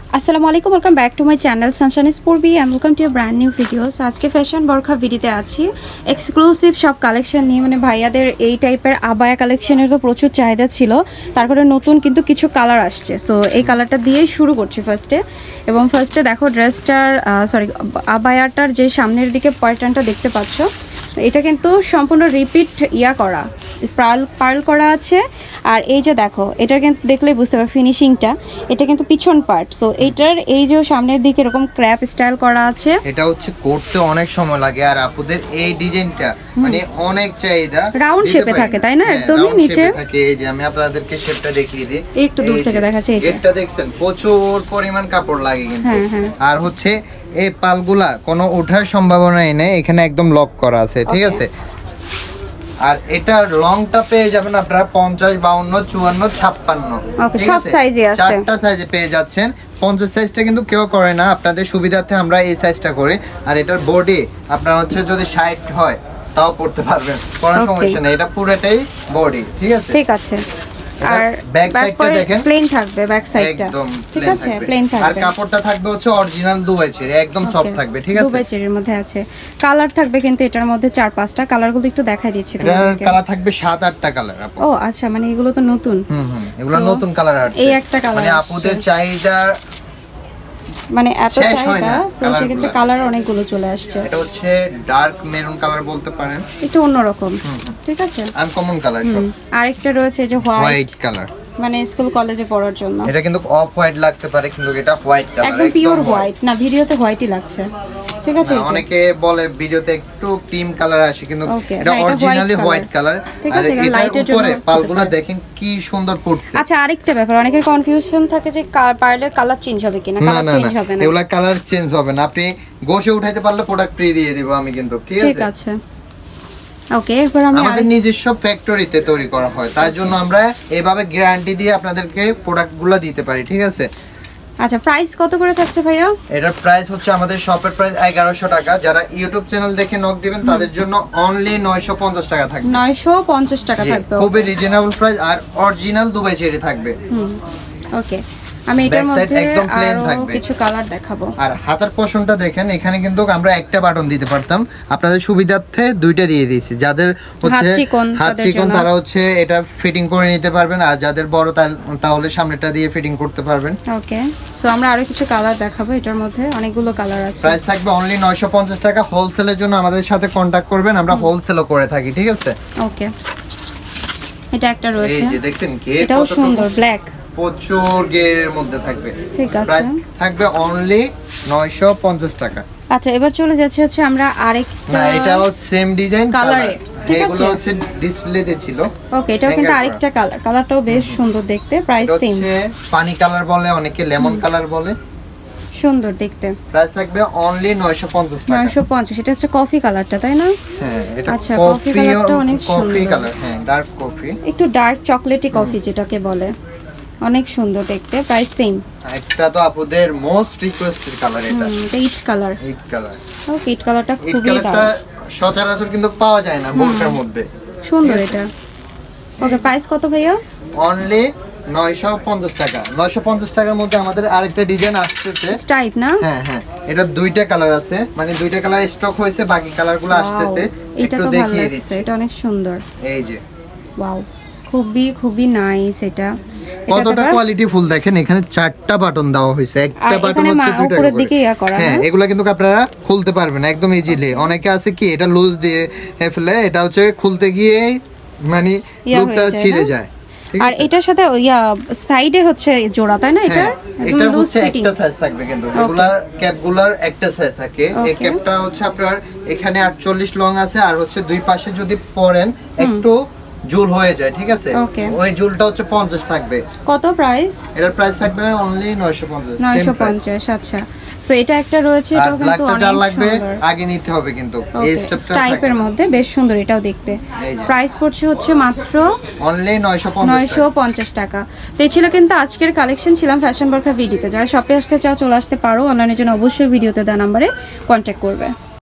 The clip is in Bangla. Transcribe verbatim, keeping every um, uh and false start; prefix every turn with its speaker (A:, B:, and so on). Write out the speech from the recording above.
A: আসসালামু আলাইকুম, welcome back to my channel sunshine স্পোর্টবি and welcome to a brand new video. So আজকে ফ্যাশন বরখা ভিডিওতে আছি এক্সক্লুসিভ সব কালেকশন নিয়ে। মানে ভাইয়াদের এই টাইপের আবায়া কালেকশনের তো প্রচুর চাহিদা ছিল, তারপরে নতুন কিন্তু কিছু কালার আসছে। সো এই কালারটা দিয়েই শুরু করছি ফার্স্টে। এবং ফার্স্টে দেখো ড্রেসটার সরি আবায়াটার যে সামনের দিকে প্যাটার্নটা দেখতে পাচ্ছ, এটা কিন্তু সম্পূর্ণ রিপিট ইয়া করা, পার্ল পার্ল করা আছে। আর এই যে দেখো, এটা কিন্তু দেখলেই বুঝতে পারো ফিনিশিংটা, এটা কিন্তু পিছন পার্ট। সো এইটার এই যে সামনের দিকে এরকম ক্র্যাপ স্টাইল করা আছে,
B: এটা হচ্ছে করতে অনেক সময় লাগে। আর আপুদের এই ডিজাইনটা মানে অনেক চাহিদা,
A: রাউন্ড শেপে থাকে তাই না, একদমই নিচে
B: থাকে। এই যে আমি আপনাদেরকে শেপটা দেখিয়ে দিই,
A: একটু দূর থেকে দেখাচ্ছি। এই যে
B: এটা দেখছেন প্রচুর পরিমাণ কাপড় লাগে কিন্তু। আর হচ্ছে এই পালগুলা কোনো ওঠার সম্ভাবনাই নেই, এখানে একদম লক করা আছে, ঠিক আছে। আর এটার লংটা পেয়ে যাবেন আপনারা পঞ্চাশ, বাউন্ন, চুয়ান্ন, ছাপ্পান্ন,
A: সব সাইজে আছে,
B: চারটা সাইজে পেয়ে যাচ্ছেন। পঞ্চাশ সাইজটা কিন্তু কেউ করে না, আপনাদের সুবিধার্থে আমরা এই সাইজটা করি। আর এটার বডি আপনার হচ্ছে যদি ষাট হয় তাও পড়তে পারবেন, কোনো সমস্যা নেই। এটা পুরোটাই বডি, ঠিক আছে,
A: ঠিক আছে।
B: আর ব্যাক সাইডটা দেখেন
A: প্লেন থাকবে, ব্যাক সাইডটা
B: একদম
A: ঠিক আছে, প্লেন থাকবে।
B: আর কাপড়টা থাকবে হচ্ছে অরিজিনাল দুবাই চেরি, একদম সফট থাকবে, ঠিক আছে।
A: দুবাই চেরির মধ্যে আছে, কালার থাকবে কিন্তু এটার মধ্যে চার পাঁচটা। কালারগুলো একটু দেখাই দিচ্ছি
B: তোমাদেরকে। কালার থাকবে সাত আটটা কালার আপু।
A: ও আচ্ছা, মানে এগুলো তো নতুন।
B: হুম হুম এগুলো নতুন কালার আছে।
A: এই একটা কালার
B: মানে আপুদের চাহিদা
A: মানে এত চাহিদা, সো সেক্ষেত্রে কালার অনেকগুলো চলে আসছে।
B: এটা হচ্ছে ডার্ক মেরুন কালার বলতে পারেন,
A: একটু অন্যরকম, ঠিক আছে,
B: আনকমন কালার সব।
A: আরেকটা রয়েছে যে হোয়াইট
B: কালার,
A: মানে স্কুল কলেজে পড়ার জন্য।
B: এটা কিন্তু অফ হোয়াইট লাগতে পারে, কিন্তু এটা হোয়াইট কালার,
A: একদম পিওর হোয়াইট না, ভিডিওতে হোয়াইটই লাগছে, ঠিক আছে।
B: অনেকে বলে ভিডিওতে একটু ক্রিম কালার আসে, কিন্তু এটা অরিজিনালি হোয়াইট কালার। আর এটার উপরে পালগুলো দেখেন কি সুন্দর ফুটছে।
A: আচ্ছা, আরেকটা ব্যাপার, অনেকের কনফিউশন থাকে যে পার্লের কালার চেঞ্জ হবে কিনা। কালার চেঞ্জ হবে না,
B: এগুলা কালার চেঞ্জ হবে না। আপনি গোশে উঠাইতে পারলে প্রোডাক্ট ফ্রি দিয়ে দিব আমি কিন্তু, ঠিক আছে,
A: ঠিক আছে। ওকে, এবার আমি
B: আমাদের নিজস্ব ফ্যাক্টরিতে তৈরি করা হয়, তার জন্য আমরা এইভাবে গ্যারান্টি দিয়ে আপনাদেরকে প্রোডাক্টগুলো দিতে পারি, ঠিক আছে।
A: আচ্ছা, প্রাইস কত করে থাকছে ভাইয়া?
B: এটার প্রাইস হচ্ছে আমাদের শপের প্রাইস এগারোশো টাকা। যারা ইউটিউব চ্যানেল দেখে নক দিবেন তাদের জন্য অনলি নয়শো পঞ্চাশ টাকা থাকবে।
A: নয়শো পঞ্চাশ টাকা থাকবে,
B: খুবই রিজনেবল প্রাইস। আর অরিজিনাল দুবাই চেরি থাকবে।
A: হুম ওকে, আমি এটার মধ্যে একদম প্লেন থাকবে, কিছু কালার দেখাবো।
B: আর হাতার পোরশনটা দেখেন, এখানে কিন্তু আমরা একটা বাটন দিতে পারতাম, আপনাদের সুবিধার্থে দুইটা দিয়ে দিয়েছি। যাদের হচ্ছে হাত চিকন তারা হচ্ছে এটা ফিটিং করে নিতে পারবেন, আর যাদের বড় তাহলে সামনেটা দিয়ে ফিটিং করতে পারবেন।
A: ওকে, সো আমরা আরো কিছু কালার দেখাবো, এটার মধ্যে অনেকগুলো কালার আছে।
B: প্রাইস থাকবে অনলি নয়শো পঞ্চাশ টাকা। হোলসেলের জন্য আমাদের সাথে কন্টাক্ট করবেন, আমরা হোলসেলও করে থাকি, ঠিক আছে।
A: ওকে, এটা একটা রয়েছে,
B: এই যে দেখছেন ঘের
A: এটাও সুন্দর, ব্ল্যাক,
B: প্রচুর গেরের মধ্যে থাকবে,
A: ঠিক আছে।
B: প্রাইস থাকবে অনলি নয়শো পঞ্চাশ টাকা।
A: আচ্ছা, এবার চলে যাচ্ছে হচ্ছে আমরা আরেকটা,
B: না এটাও সেম ডিজাইন
A: কালারে,
B: এগুলো হচ্ছে ডিসপ্লেতে ছিল।
A: ওকে, এটাও কিন্তু আরেকটা কালার, কালারটাও বেশ সুন্দর দেখতে। প্রাইস সেম,
B: হচ্ছে পানি কালার বলে, অনেকে লেমন কালার বলে,
A: সুন্দর দেখতে।
B: প্রাইস থাকবে অনলি নয়শো পঞ্চাশ টাকা।
A: নয়শো পঞ্চাশ, এটা হচ্ছে কফি কালারটা তাই না?
B: হ্যাঁ, এটা
A: আচ্ছা, কফি কালারটা অনেক সুন্দর,
B: কফি কালার, হ্যাঁ ডার্ক কফি,
A: একটু ডার্ক চকলেটি কফি যেটাকে বলে, অনেক সুন্দর দেখতে। Price same.
B: একটা তো আপুদের মোস্ট রিকোয়েস্টেড কালার, এটা
A: এটা ইট কালার,
B: ইট কালার।
A: ওকে, ইট কালারটা খুবই
B: কালারটা সচরাচর কিন্তু পাওয়া যায় না বোরকার মধ্যে,
A: সুন্দর এটা। ওকে, প্রাইস কত ভাইয়া?
B: অনলি নয়শো পঞ্চাশ টাকা। নয়শো পঞ্চাশ টাকার মধ্যে আমাদের আরেকটা ডিজাইন আসছে
A: টাইপ না,
B: হ্যাঁ হ্যাঁ, এটা দুইটা কালার আছে, মানে দুইটা কালার স্টক হয়েছে, বাকি কালারগুলো আসতেছে। একটু দেখিয়ে দিচ্ছি,
A: এটা অনেক সুন্দর,
B: এই যে
A: ওয়াও, খুবই খুবই নাইস। এটা
B: কতটা কোয়ালিটি ফুল দেখেন, এখানে চারটা বাটন দেওয়া হয়েছে, একটা বাটন হচ্ছে দুইটা
A: উপরের দিকে ইয়া করা।
B: হ্যাঁ, এগুলা কিন্তু আপনারা খুলতে পারবেন একদম ইজিলি। অনেকে আছে কি এটা লুজ দিয়ে ফেলে, এটা হচ্ছে খুলতে গিয়ে মানে লুকটা ছিঁড়ে যায়।
A: আর এটার সাথে ইয়া সাইডে হচ্ছে জোড়া তাই না? এটা
B: এটা হচ্ছে একটা সাইজ থাকবে, কিন্তু রেগুলার ক্যাপগুলার একটা সাইজ থাকে। এই ক্যাপটা হচ্ছে আপনার এখানে আটচল্লিশ লং আছে, আর হচ্ছে দুই পাশে যদি পরেন একটু জুল হয়ে যায়, ঠিক আছে, ওই জুলটা হচ্ছে পঞ্চাশ থাকবে।
A: কত প্রাইস?
B: এটার প্রাইস থাকবে অনলি নয়শো পঞ্চাশ।
A: নয়শো পঞ্চাশ, আচ্ছা। সো এটা একটা রয়েছে, এটাও কিন্তু অনেক সুন্দর,
B: আগে নিতে হবে কিন্তু
A: এই স্টেপটা টাইপের মধ্যে বেশ সুন্দর এটাও দেখতে। প্রাইস পড়ছে হচ্ছে মাত্র
B: অনলি
A: নয়শো পঞ্চাশ টাকা। তো এই ছিল কিন্তু আজকের কালেকশন, ছিলাম ফ্যাশন বরখা ভিডিওতে। যারা শপে আসতে চাও চলে আসতে পারো, অনলাইনের জন্য অবশ্যই ভিডিওতে দেওয়া নম্বরে কন্ট্যাক্ট করবে।